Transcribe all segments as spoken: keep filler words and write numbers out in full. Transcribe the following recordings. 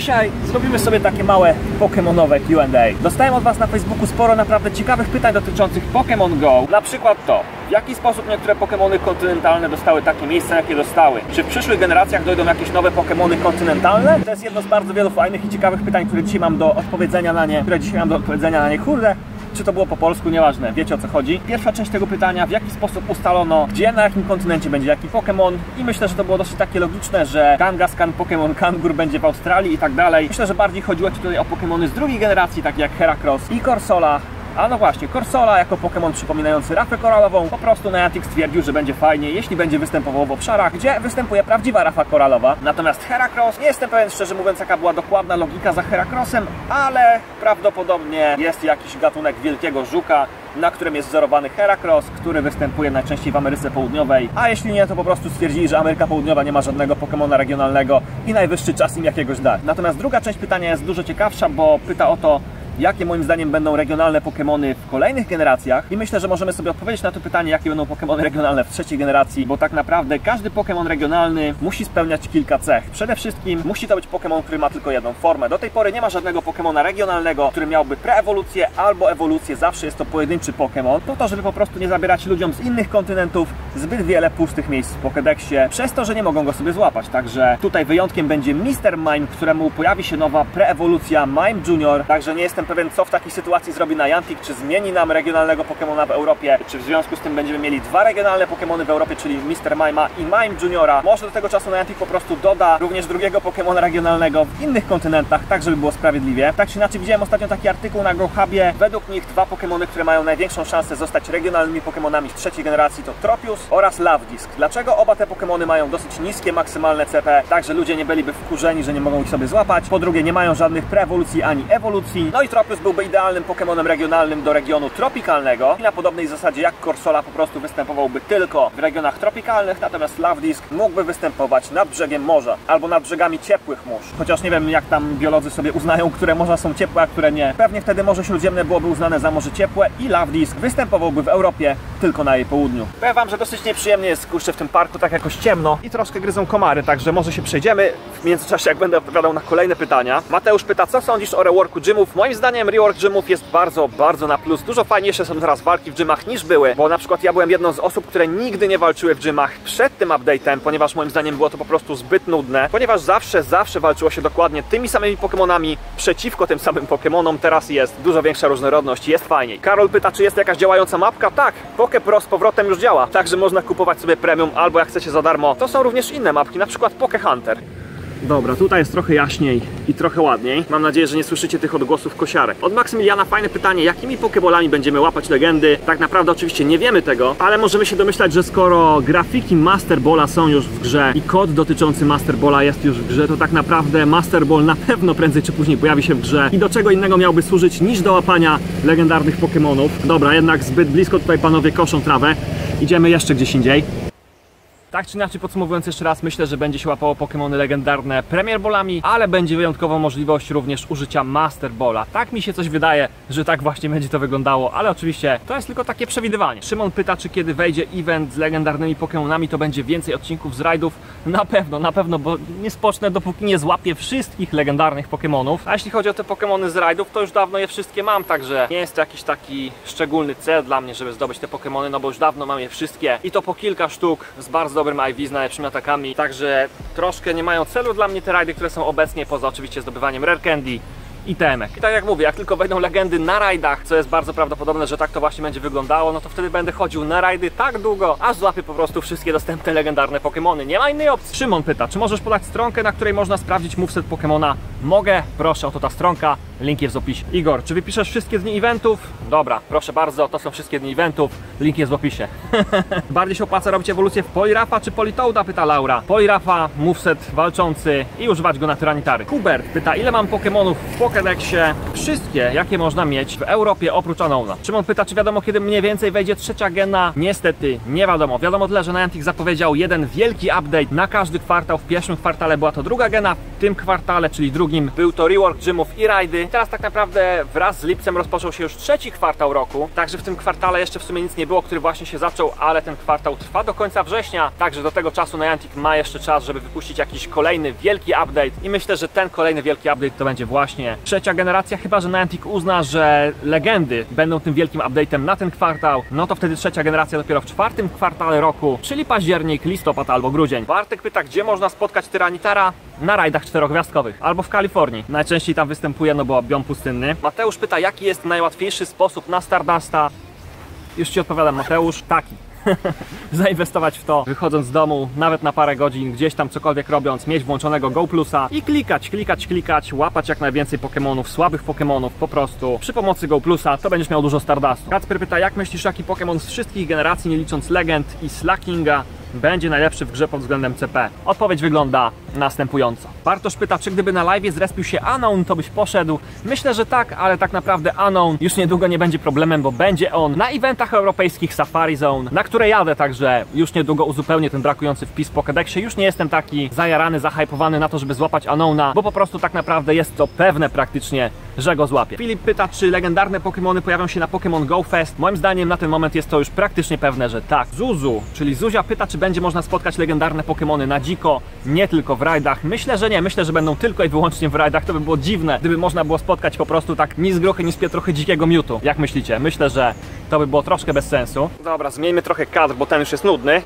dzisiaj zrobimy sobie takie małe pokemonowe Q and A. Dostałem od Was na Facebooku sporo naprawdę ciekawych pytań dotyczących Pokémon Go. Na przykład to, w jaki sposób niektóre Pokémony kontynentalne dostały takie miejsca, jakie dostały? Czy w przyszłych generacjach dojdą jakieś nowe Pokémony kontynentalne? To jest jedno z bardzo wielu fajnych i ciekawych pytań, które dzisiaj mam do odpowiedzenia na nie, które dzisiaj mam do odpowiedzenia na nie. Kurde, czy to było po polsku, nieważne, wiecie o co chodzi. Pierwsza część tego pytania, w jaki sposób ustalono, gdzie, na jakim kontynencie będzie jaki Pokémon, i myślę, że to było dosyć takie logiczne, że Kangaskhan, Pokémon Kangur będzie w Australii i tak dalej. Myślę, że bardziej chodziło tutaj o Pokémony z drugiej generacji, takie jak Heracross i Corsola. A no właśnie, Corsola jako Pokémon przypominający rafę koralową, po prostu Niantic stwierdził, że będzie fajnie, jeśli będzie występował w obszarach, gdzie występuje prawdziwa rafa koralowa. Natomiast Heracross, nie jestem pewien, szczerze mówiąc, jaka była dokładna logika za Heracrossem, ale prawdopodobnie jest jakiś gatunek wielkiego żuka, na którym jest wzorowany Heracross, który występuje najczęściej w Ameryce Południowej, a jeśli nie, to po prostu stwierdzili, że Ameryka Południowa nie ma żadnego Pokemona regionalnego i najwyższy czas im jakiegoś dać. Natomiast druga część pytania jest dużo ciekawsza, bo pyta o to, jakie moim zdaniem będą regionalne Pokémony w kolejnych generacjach, i myślę, że możemy sobie odpowiedzieć na to pytanie, jakie będą Pokémony regionalne w trzeciej generacji, bo tak naprawdę każdy Pokémon regionalny musi spełniać kilka cech. Przede wszystkim musi to być Pokémon, który ma tylko jedną formę. Do tej pory nie ma żadnego Pokémona regionalnego, który miałby preewolucję albo ewolucję, zawsze jest to pojedynczy Pokémon, po to, żeby po prostu nie zabierać ludziom z innych kontynentów zbyt wiele pustych miejsc w Pokédexie, przez to, że nie mogą go sobie złapać. Także tutaj wyjątkiem będzie mister Mime, któremu pojawi się nowa preewolucja Mime Junior, także nie jestem pewien, co w takiej sytuacji zrobi Niantic, czy zmieni nam regionalnego Pokemona w Europie, czy w związku z tym będziemy mieli dwa regionalne Pokemony w Europie, czyli mister Mime'a i Mime Juniora. Może do tego czasu Niantic po prostu doda również drugiego Pokemona regionalnego w innych kontynentach, tak żeby było sprawiedliwie. Tak czy inaczej, widziałem ostatnio taki artykuł na GoHubie. Według nich dwa Pokemony, które mają największą szansę zostać regionalnymi Pokemonami z trzeciej generacji, to Tropius oraz Lavdisk. Dlaczego oba te Pokemony mają dosyć niskie maksymalne C P, tak że ludzie nie byliby wkurzeni, że nie mogą ich sobie złapać. Po drugie, nie mają żadnych preewolucji ani ewolucji. No i Tropius byłby idealnym Pokemonem regionalnym do regionu tropikalnego i na podobnej zasadzie jak Corsola po prostu występowałby tylko w regionach tropikalnych, natomiast Lavdisk mógłby występować nad brzegiem morza albo nad brzegami ciepłych mórz. Chociaż nie wiem, jak tam biolodzy sobie uznają, które morza są ciepłe, a które nie. Pewnie wtedy Morze Śródziemne byłoby uznane za morze ciepłe i Lavdisk występowałby w Europie tylko na jej południu. Powiem wam, że dosyć nieprzyjemnie jest, kurczę, w tym parku tak jakoś ciemno i troszkę gryzą komary, także może się przejdziemy w międzyczasie, jak będę odpowiadał na kolejne pytania. Mateusz pyta, co sądzisz o reworku gymów? Moim zdaniem rework gymów jest bardzo, bardzo na plus. Dużo fajniejsze są teraz walki w gymach niż były, bo na przykład ja byłem jedną z osób, które nigdy nie walczyły w gymach przed tym update'em, ponieważ moim zdaniem było to po prostu zbyt nudne, ponieważ zawsze, zawsze walczyło się dokładnie tymi samymi Pokemonami przeciwko tym samym Pokemonom. Teraz jest dużo większa różnorodność, jest fajniej. Karol pyta, czy jest jakaś działająca mapka? Tak, PokePro z powrotem już działa, także można kupować sobie premium, albo jak chcecie za darmo, to są również inne mapki, na przykład PokeHunter. Dobra, tutaj jest trochę jaśniej i trochę ładniej. Mam nadzieję, że nie słyszycie tych odgłosów kosiarek. Od Maksymiliana fajne pytanie, jakimi pokeballami będziemy łapać legendy? Tak naprawdę oczywiście nie wiemy tego, ale możemy się domyślać, że skoro grafiki Master Balla są już w grze i kod dotyczący Master Balla jest już w grze, to tak naprawdę Master Ball na pewno prędzej czy później pojawi się w grze i do czego innego miałby służyć niż do łapania legendarnych Pokemonów. Dobra, jednak zbyt blisko tutaj panowie koszą trawę. Idziemy jeszcze gdzieś indziej. Tak czy inaczej, podsumowując jeszcze raz, myślę, że będzie się łapało Pokemony legendarne Premier Ballami, ale będzie wyjątkowa możliwość również użycia Master Balla. Tak mi się coś wydaje, że tak właśnie będzie to wyglądało, ale oczywiście to jest tylko takie przewidywanie. Szymon pyta, czy kiedy wejdzie event z legendarnymi Pokemonami, to będzie więcej odcinków z rajdów. Na pewno, na pewno, bo nie spocznę, dopóki nie złapię wszystkich legendarnych Pokemonów. A jeśli chodzi o te Pokemony z rajdów, to już dawno je wszystkie mam, także nie jest to jakiś taki szczególny cel dla mnie, żeby zdobyć te Pokemony, no bo już dawno mam je wszystkie i to po kilka sztuk z bardzo dobrym I V, z najlepszymi atakami, także troszkę nie mają celu dla mnie te rajdy, które są obecnie, poza oczywiście zdobywaniem Rare Candy i T M ek. I tak jak mówię, jak tylko wejdą legendy na rajdach, co jest bardzo prawdopodobne, że tak to właśnie będzie wyglądało, no to wtedy będę chodził na rajdy tak długo, aż złapię po prostu wszystkie dostępne legendarne Pokemony. Nie ma innej opcji. Szymon pyta, czy możesz podać stronkę, na której można sprawdzić moveset Pokemona? Mogę, proszę, oto ta stronka, link jest w opisie. Igor, czy wypiszesz wszystkie dni eventów? Dobra, proszę bardzo, to są wszystkie dni eventów, link jest w opisie. Bardziej się opłaca robić ewolucję w Poliwrafa czy Politoada? Pyta Laura. Poliwrafa, moveset walczący i używać go na Tyranitary. Hubert pyta, ile mam Pokemonów w Pokédexie? Wszystkie, jakie można mieć w Europie oprócz Unknowna. Szymon pyta, czy wiadomo, kiedy mniej więcej wejdzie trzecia gena? Niestety, nie wiadomo. Wiadomo tyle, że Niantic zapowiedział jeden wielki update na każdy kwartał. W pierwszym kwartale była to druga gena, w tym kwartale, czyli drugi drugim był to rework gymów i rajdy. Teraz tak naprawdę wraz z lipcem rozpoczął się już trzeci kwartał roku, także w tym kwartale jeszcze w sumie nic nie było, który właśnie się zaczął, ale ten kwartał trwa do końca września, także do tego czasu Niantic ma jeszcze czas, żeby wypuścić jakiś kolejny wielki update i myślę, że ten kolejny wielki update to będzie właśnie trzecia generacja, chyba że Niantic uzna, że legendy będą tym wielkim update'em na ten kwartał, no to wtedy trzecia generacja dopiero w czwartym kwartale roku, czyli październik, listopad albo grudzień. Bartek pyta, gdzie można spotkać Tyranitara? Na rajdach czterogwiazdkowych albo w Kalifornii. Najczęściej tam występuje, no bo biom pustynny. Mateusz pyta, jaki jest najłatwiejszy sposób na Stardusta? Już ci odpowiadam, Mateusz, taki. Zainwestować w to, wychodząc z domu, nawet na parę godzin, gdzieś tam cokolwiek robiąc, mieć włączonego Go Plusa i klikać, klikać, klikać, łapać jak najwięcej Pokemonów, słabych Pokemonów po prostu. Przy pomocy Go Plusa to będziesz miał dużo Stardustu. Kacper pyta, jak myślisz, jaki Pokemon z wszystkich generacji, nie licząc Legend i Slackinga, będzie najlepszy w grze pod względem C P? Odpowiedź wygląda następująco. Bartosz pyta, czy gdyby na live zrespił się Unown, to byś poszedł? Myślę, że tak, ale tak naprawdę Unown już niedługo nie będzie problemem, bo będzie on na eventach europejskich Safari Zone, na które jadę, także już niedługo uzupełnię ten brakujący wpis w Pokédexie. Już nie jestem taki zajarany, zahypowany na to, żeby złapać Unowna, bo po prostu tak naprawdę jest to pewne praktycznie, że go złapię. Filip pyta, czy legendarne Pokémony pojawią się na Pokémon Go Fest? Moim zdaniem na ten moment jest to już praktycznie pewne, że tak. Zuzu, czyli Zuzia pyta, czy będzie można spotkać legendarne Pokémony na dziko, nie tylko w rajdach. Myślę, że nie. Myślę, że będą tylko i wyłącznie w rajdach. To by było dziwne, gdyby można było spotkać po prostu tak ni z gruchy, ni z pietruchy dzikiego Mewtwo. Jak myślicie? Myślę, że to by było troszkę bez sensu. Dobra, zmieńmy trochę kadr, bo ten już jest nudny.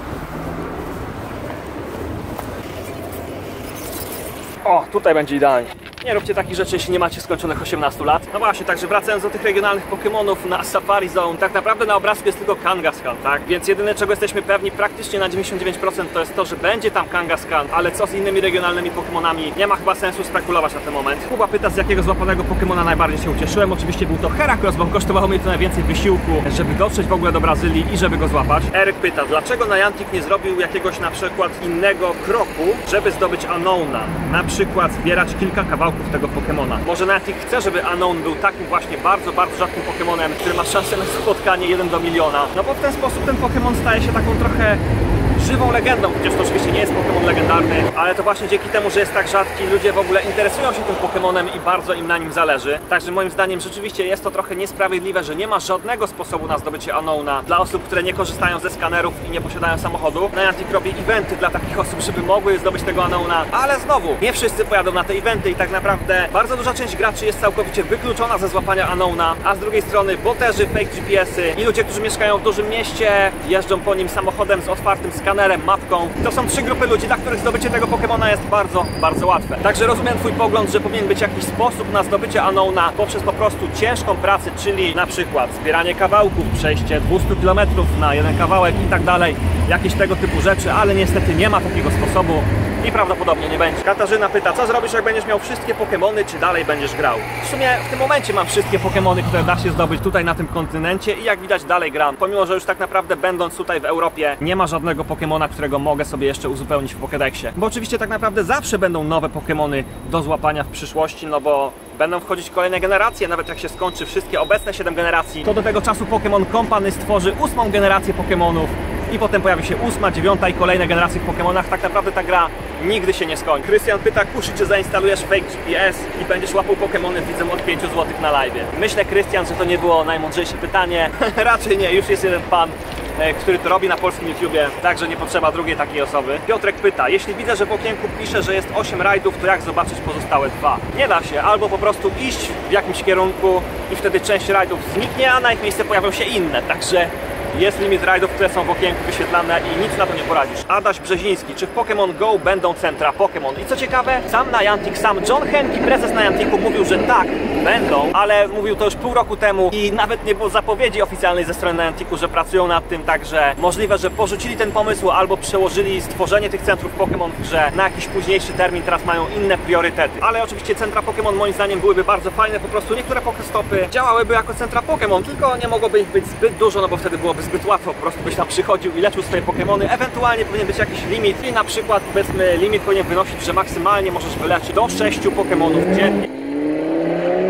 O, tutaj będzie idealnie. Nie róbcie takich rzeczy, jeśli nie macie skończonych osiemnastu lat. No właśnie, także wracając do tych regionalnych Pokémonów na Safari Zone, tak naprawdę na obrazku jest tylko Kangaskhan, tak? Więc jedyne, czego jesteśmy pewni praktycznie na dziewięćdziesiąt dziewięć procent, to jest to, że będzie tam Kangaskhan, ale co z innymi regionalnymi Pokémonami? Nie ma chyba sensu spekulować na ten moment. Kuba pyta, z jakiego złapanego Pokémona najbardziej się ucieszyłem. Oczywiście był to Heracross, bo kosztowało mnie to najwięcej wysiłku, żeby dotrzeć w ogóle do Brazylii i żeby go złapać. Eryk pyta, dlaczego Niantic nie zrobił jakiegoś na przykład innego kroku, żeby zdobyć Unowna? Na przykład zbierać kilka kawałków tego Pokemona. Może Niantic chce, żeby Unown był takim właśnie bardzo, bardzo rzadkim Pokemonem, który ma szansę na spotkanie jeden do miliona. No bo w ten sposób ten Pokemon staje się taką trochę żywą legendą, chociaż to oczywiście nie jest Pokémon legendarny, ale to właśnie dzięki temu, że jest tak rzadki, ludzie w ogóle interesują się tym Pokémonem i bardzo im na nim zależy. Także moim zdaniem rzeczywiście jest to trochę niesprawiedliwe, że nie ma żadnego sposobu na zdobycie Unowna dla osób, które nie korzystają ze skanerów i nie posiadają samochodu. Niantic robi eventy dla takich osób, żeby mogły zdobyć tego Unowna, ale znowu, nie wszyscy pojadą na te eventy i tak naprawdę bardzo duża część graczy jest całkowicie wykluczona ze złapania Unowna, a z drugiej strony boterzy, fake G P S-y i ludzie, którzy mieszkają w dużym mieście, jeżdżą po nim samochodem z otwartym skanerem, mapką. To są trzy grupy ludzi, dla których zdobycie tego Pokemona jest bardzo, bardzo łatwe. Także rozumiem twój pogląd, że powinien być jakiś sposób na zdobycie Unowna poprzez po prostu ciężką pracę, czyli na przykład zbieranie kawałków, przejście dwieście kilometrów na jeden kawałek i tak dalej, jakieś tego typu rzeczy, ale niestety nie ma takiego sposobu i prawdopodobnie nie będzie. Katarzyna pyta, co zrobisz, jak będziesz miał wszystkie Pokemony, czy dalej będziesz grał? W sumie w tym momencie mam wszystkie Pokemony, które da się zdobyć tutaj na tym kontynencie i jak widać dalej gram. Pomimo, że już tak naprawdę będąc tutaj w Europie, nie ma żadnego Pokemona, którego mogę sobie jeszcze uzupełnić w Pokédexie. Bo oczywiście tak naprawdę zawsze będą nowe Pokemony do złapania w przyszłości, no bo będą wchodzić kolejne generacje, nawet jak się skończy wszystkie obecne siedem generacji, to do tego czasu Pokémon Company stworzy ósmą generację Pokemonów i potem pojawi się ósma, dziewiąta i kolejne generacje w Pokemonach. Tak naprawdę ta gra nigdy się nie skończy. Krystian pyta, Kushi, czy zainstalujesz fake G P S i będziesz łapał Pokemony widzę od pięciu złotych na live? Myślę, Krystian, że to nie było najmądrzejsze pytanie. Raczej nie, już jest jeden pan, który to robi na polskim YouTubie, także nie potrzeba drugiej takiej osoby. Piotrek pyta, jeśli widzę, że w okienku pisze, że jest osiem rajdów, to jak zobaczyć pozostałe dwa? Nie da się, albo po prostu iść w jakimś kierunku i wtedy część rajdów zniknie, a na ich miejsce pojawią się inne, także jest limit rajdów, które są w okienku wyświetlane i nic na to nie poradzisz. Adaś Brzeziński, czy w Pokémon Go będą centra Pokémon? I co ciekawe, sam Niantic, sam John Henke, prezes Nianticu, mówił, że tak, będą, ale mówił to już pół roku temu i nawet nie było zapowiedzi oficjalnej ze strony Nianticu, że pracują nad tym, także możliwe, że porzucili ten pomysł albo przełożyli stworzenie tych centrów Pokémon w grze na jakiś późniejszy termin, teraz mają inne priorytety. Ale oczywiście centra Pokémon moim zdaniem byłyby bardzo fajne, po prostu niektóre Pokestopy działałyby jako centra Pokémon, tylko nie mogłoby ich być zbyt dużo, no bo wtedy byłoby zbyt łatwo, po prostu byś tam przychodził i leczył swoje Pokemony. Ewentualnie powinien być jakiś limit i na przykład powiedzmy limit powinien wynosić, że maksymalnie możesz wyleczyć do sześciu Pokemonów dziennie.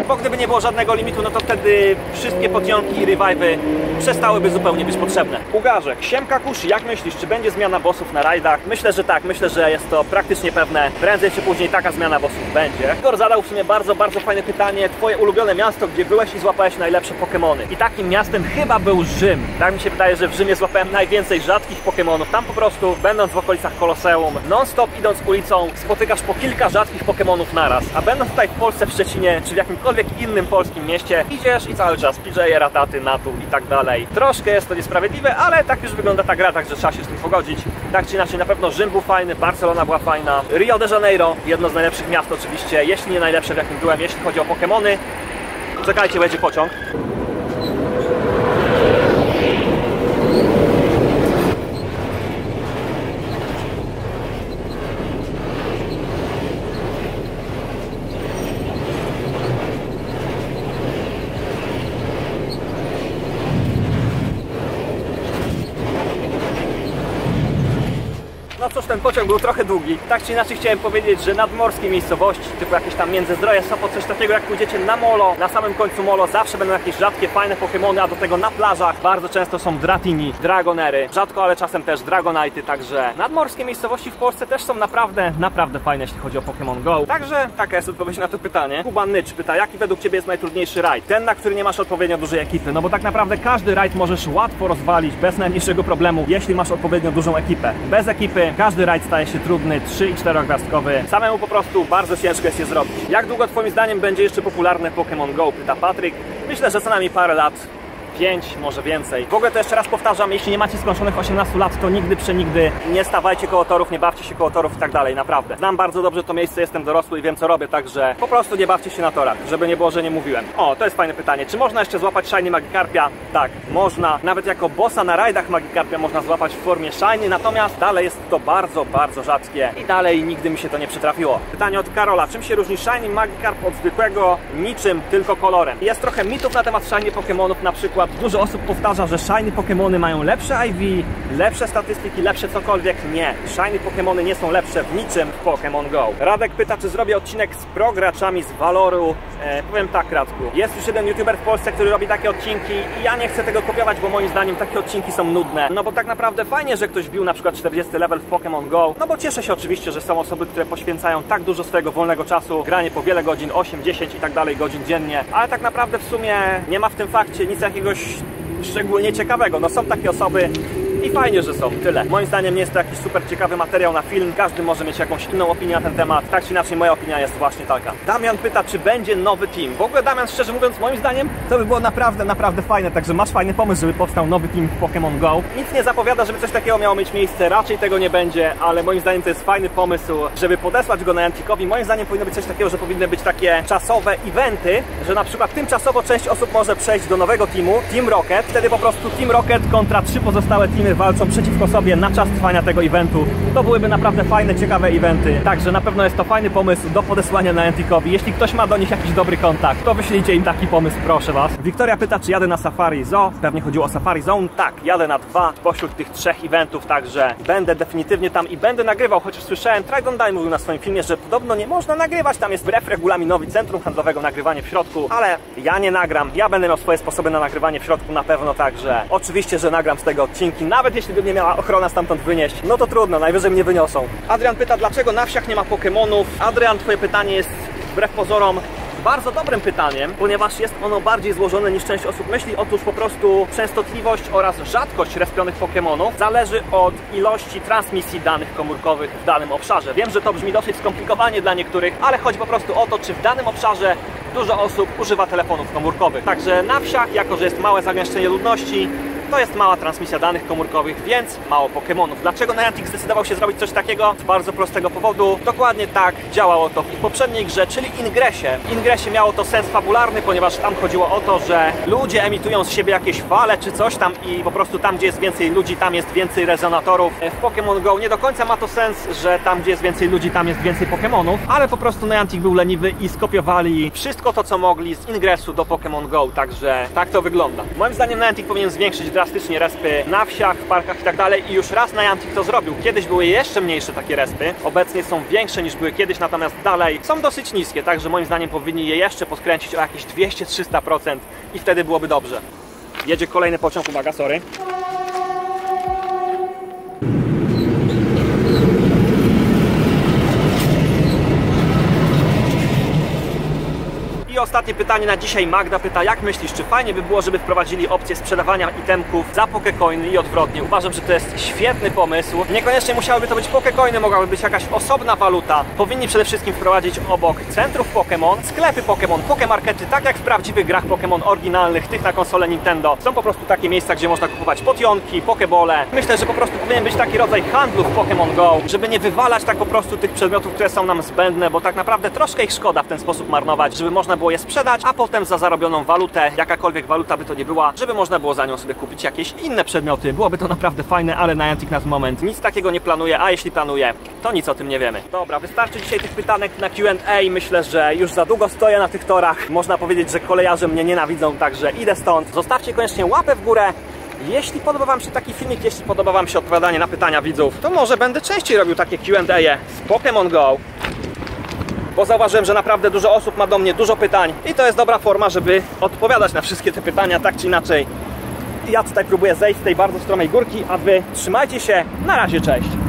bo gdyby nie było żadnego limitu, no to wtedy wszystkie podjątki i revive'y przestałyby zupełnie być potrzebne. Ugarzek, siemka Kushi, jak myślisz, czy będzie zmiana bossów na rajdach? Myślę, że tak, myślę, że jest to praktycznie pewne. Prędzej czy później taka zmiana bossów będzie. Igor zadał w sumie bardzo, bardzo fajne pytanie. Twoje ulubione miasto, gdzie byłeś i złapałeś najlepsze Pokemony. I takim miastem chyba był Rzym. Tak mi się wydaje, że w Rzymie złapałem najwięcej rzadkich Pokemonów. Tam po prostu, będąc w okolicach Koloseum, non-stop idąc ulicą, spotykasz po kilka rzadkich Pokemonów naraz. A będąc tutaj w Polsce, w Szczecinie, czy w jakimkolwiek innym polskim mieście, idziesz i cały czas P J, Rataty, Natu i tak dalej. Troszkę jest to niesprawiedliwe, ale tak już wygląda ta gra, także trzeba się z tym pogodzić. Tak czy inaczej, na pewno Rzym był fajny, Barcelona była fajna, Rio de Janeiro, jedno z najlepszych miast oczywiście, jeśli nie najlepsze, w jakim byłem, jeśli chodzi o Pokemony. Czekajcie, będzie pociąg. No cóż, ten pociąg był trochę długi. Tak czy inaczej chciałem powiedzieć, że nadmorskie miejscowości, typu jakieś tam Międzyzdroje, Sopot, coś takiego, jak pójdziecie na molo, na samym końcu molo zawsze będą jakieś rzadkie, fajne Pokemony, a do tego na plażach bardzo często są Dratini, Dragonery, rzadko, ale czasem też Dragonite'y, także nadmorskie miejscowości w Polsce też są naprawdę, naprawdę fajne, jeśli chodzi o Pokémon Go. Także taka jest odpowiedź na to pytanie. Kuban Nycz pyta, jaki według Ciebie jest najtrudniejszy rajd? Ten, na który nie masz odpowiednio dużej ekipy, no bo tak naprawdę każdy rajd możesz łatwo rozwalić bez najmniejszego problemu, jeśli masz odpowiednio dużą ekipę. Bez ekipy każdy rajd staje się trudny, trzy i czterogwiazdkowy. Samemu po prostu bardzo ciężko jest je zrobić. Jak długo Twoim zdaniem będzie jeszcze popularne Pokémon Go? Pyta Patryk. Myślę, że co najmniej parę lat. pięć, może więcej. W ogóle to jeszcze raz powtarzam, jeśli nie macie skończonych osiemnastu lat, to nigdy przenigdy nie stawajcie koło torów, nie bawcie się koło torów i tak dalej, naprawdę. Znam bardzo dobrze to miejsce, jestem dorosły i wiem co robię, także po prostu nie bawcie się na torach, żeby nie było, że nie mówiłem. O, to jest fajne pytanie. Czy można jeszcze złapać Shiny Magikarpia? Tak, można. Nawet jako bossa na rajdach Magikarpia można złapać w formie Shiny, natomiast dalej jest to bardzo, bardzo rzadkie i dalej nigdy mi się to nie przytrafiło. Pytanie od Karola. Czym się różni Shiny Magikarp od zwykłego? Niczym, tylko kolorem. Jest trochę mitów na temat Shiny Pokemonów, na przykład dużo osób powtarza, że Shiny Pokemony mają lepsze I V, lepsze statystyki, lepsze cokolwiek. Nie, Shiny Pokemony nie są lepsze w niczym w Pokémon Go. Radek pyta, czy zrobię odcinek z prograczami z Valoru. E, powiem tak, Radku. Jest już jeden youtuber w Polsce, który robi takie odcinki i ja nie chcę tego kopiować, bo moim zdaniem takie odcinki są nudne. No bo tak naprawdę fajnie, że ktoś wbił na przykład czterdziesty level w Pokémon Go. No bo cieszę się oczywiście, że są osoby, które poświęcają tak dużo swojego wolnego czasu, granie po wiele godzin, osiem, dziesięć i tak dalej godzin dziennie, ale tak naprawdę w sumie nie ma w tym fakcie nic jakiegoś szczególnie ciekawego. No są takie osoby i fajnie, że są. Tyle. Moim zdaniem nie jest to jakiś super ciekawy materiał na film. Każdy może mieć jakąś inną opinię na ten temat. Tak czy inaczej moja opinia jest właśnie taka. Damian pyta, czy będzie nowy team. W ogóle Damian, szczerze mówiąc, moim zdaniem to by było naprawdę, naprawdę fajne. Także masz fajny pomysł, żeby powstał nowy team w Pokémon Go. Nic nie zapowiada, żeby coś takiego miało mieć miejsce. Raczej tego nie będzie, ale moim zdaniem to jest fajny pomysł, żeby podesłać go Nianticowi. Moim zdaniem powinno być coś takiego, że powinny być takie czasowe eventy, że na przykład tymczasowo część osób może przejść do nowego teamu, Team Rocket. Wtedy po prostu Team Rocket kontra trzy pozostałe teamy walczą przeciwko sobie na czas trwania tego eventu. To byłyby naprawdę fajne, ciekawe eventy. Także na pewno jest to fajny pomysł do podesłania Nianticowi. Jeśli ktoś ma do nich jakiś dobry kontakt, to wyślijcie im taki pomysł, proszę was. Wiktoria pyta, czy jadę na Safari Zoo. Pewnie chodziło o Safari Zone. Tak, jadę na dwa pośród tych trzech eventów, także będę definitywnie tam i będę nagrywał, chociaż słyszałem, Trigon Dye mówił na swoim filmie, że podobno nie można nagrywać. Tam jest wbrew regulaminowi centrum handlowego nagrywanie w środku, ale ja nie nagram. Ja będę miał swoje sposoby na nagrywanie w środku na pewno, także oczywiście, że nagram z tego odcinki. Nawet jeśli by mnie miała ochrona stamtąd wynieść, no to trudno, najwyżej mnie wyniosą. Adrian pyta, dlaczego na wsiach nie ma Pokemonów. Adrian, twoje pytanie jest wbrew pozorom bardzo dobrym pytaniem, ponieważ jest ono bardziej złożone niż część osób myśli. Otóż po prostu częstotliwość oraz rzadkość respionych Pokemonów zależy od ilości transmisji danych komórkowych w danym obszarze. Wiem, że to brzmi dosyć skomplikowanie dla niektórych, ale chodzi po prostu o to, czy w danym obszarze dużo osób używa telefonów komórkowych. Także na wsiach, jako że jest małe zagęszczenie ludności, to jest mała transmisja danych komórkowych, więc mało Pokemonów. Dlaczego Niantic zdecydował się zrobić coś takiego? Z bardzo prostego powodu. Dokładnie tak działało to w ich poprzedniej grze, czyli Ingresie. W Ingresie miało to sens fabularny, ponieważ tam chodziło o to, że ludzie emitują z siebie jakieś fale czy coś tam i po prostu tam, gdzie jest więcej ludzi, tam jest więcej rezonatorów. W Pokémon Go nie do końca ma to sens, że tam, gdzie jest więcej ludzi, tam jest więcej Pokemonów, ale po prostu Niantic był leniwy i skopiowali wszystko to, co mogli z Ingresu do Pokémon Go, także tak to wygląda. Moim zdaniem Niantic powinien zwiększyć drastycznie respy na wsiach, w parkach i tak dalej i już raz Niantic to zrobił. Kiedyś były jeszcze mniejsze takie respy, obecnie są większe niż były kiedyś, natomiast dalej są dosyć niskie, także moim zdaniem powinni je jeszcze podkręcić o jakieś dwieście do trzystu procent i wtedy byłoby dobrze. Jedzie kolejny pociąg, uwaga, sorry. I ostatnie pytanie na dzisiaj. Magda pyta, jak myślisz, czy fajnie by było, żeby wprowadzili opcję sprzedawania itemków za Pokecoiny i odwrotnie? Uważam, że to jest świetny pomysł. Niekoniecznie musiałyby to być Pokecoiny, mogłaby być jakaś osobna waluta. Powinni przede wszystkim wprowadzić obok centrów Pokémon sklepy Pokémon, Pokemarkety, tak jak w prawdziwych grach Pokémon oryginalnych, tych na konsolę Nintendo. Są po prostu takie miejsca, gdzie można kupować potionki, pokebole. Myślę, że po prostu powinien być taki rodzaj handlu w Pokémon Go, żeby nie wywalać tak po prostu tych przedmiotów, które są nam zbędne, bo tak naprawdę troszkę ich szkoda w ten sposób marnować, żeby można było je sprzedać, a potem za zarobioną walutę, jakakolwiek waluta by to nie była, żeby można było za nią sobie kupić jakieś inne przedmioty. Byłoby to naprawdę fajne, ale Niantic na ten moment nic takiego nie planuje, a jeśli planuje, to nic o tym nie wiemy. Dobra, wystarczy dzisiaj tych pytanek na Q and A. Myślę, że już za długo stoję na tych torach. Można powiedzieć, że kolejarze mnie nienawidzą, także idę stąd. Zostawcie koniecznie łapę w górę. Jeśli podoba wam się taki filmik, jeśli podoba wam się odpowiadanie na pytania widzów, to może będę częściej robił takie Q and A z Pokémon Go. Bo zauważyłem, że naprawdę dużo osób ma do mnie dużo pytań i to jest dobra forma, żeby odpowiadać na wszystkie te pytania, tak czy inaczej. Ja tutaj próbuję zejść z tej bardzo stromej górki, a wy trzymajcie się, na razie, cześć!